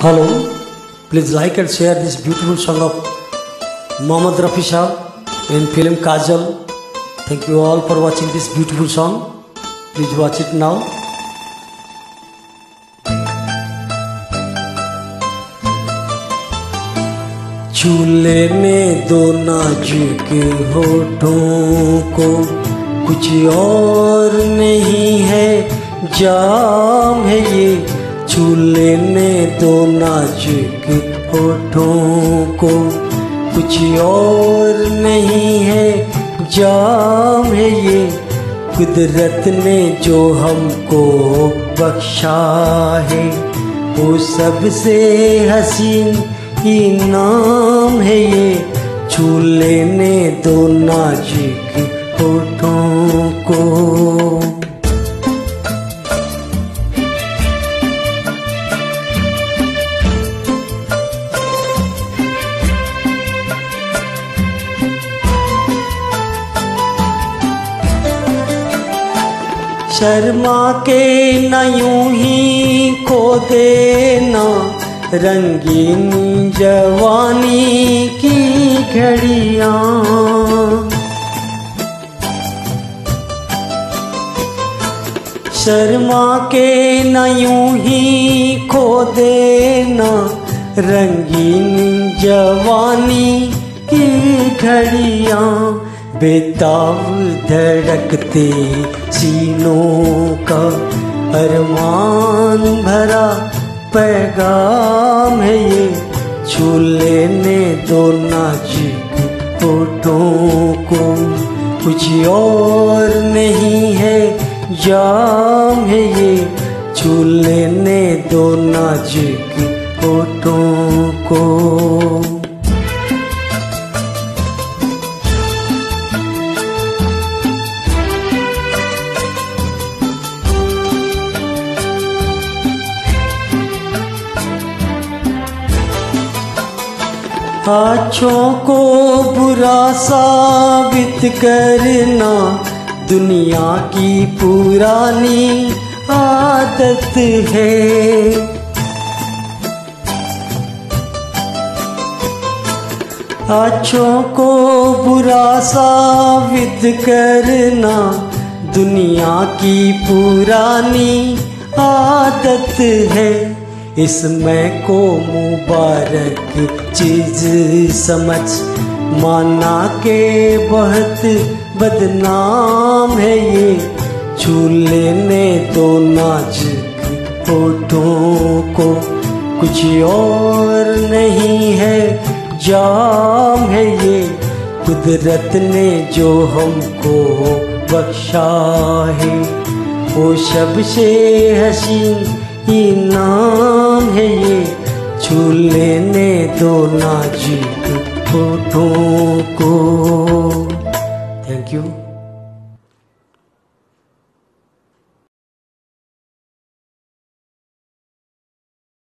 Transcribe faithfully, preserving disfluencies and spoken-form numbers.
Hello, please like and share this beautiful song of Mohammad Rafi Shah in film Kajal. Thank you all for watching this beautiful song. Please watch it now. छू लेने दो नाजुक होठों को, कुछ और नहीं है जाम है ये। छू लेने दो नाजुक होठों को, कुछ और नहीं है जाम है ये। कुदरत ने जो हमको बख्शा है, वो सबसे हसीन इनाम है ये। छू लेने दो नाजुक होठों को। शर्मा के न यूं ही खो देना रंगीन जवानी की घड़ियां। शर्मा के न यूं ही खो देना रंगीन जवानी की घड़ियां। बेताब धड़कते सीनों का अरमान भरा पैगाम है ये। छू लेने दो नाजुक होठों को, कुछ और नहीं है जाम है ये। छू लेने दो नाजुक होठों को। आँखों को बुरा साबित करना दुनिया की पुरानी आदत है। आँखों को बुरा साबित करना दुनिया की पुरानी आदत है। इसमें को मुबारक चीज समझ माना के बहुत बदनाम है ये। छू लेने दो नाजुक होठों को, कुछ और नहीं है जाम है ये। कुदरत ने जो हमको बख्शा है, वो सबसे हसीन इनाम है ये। छू लेने दो नाजुक होठों को। Thank you.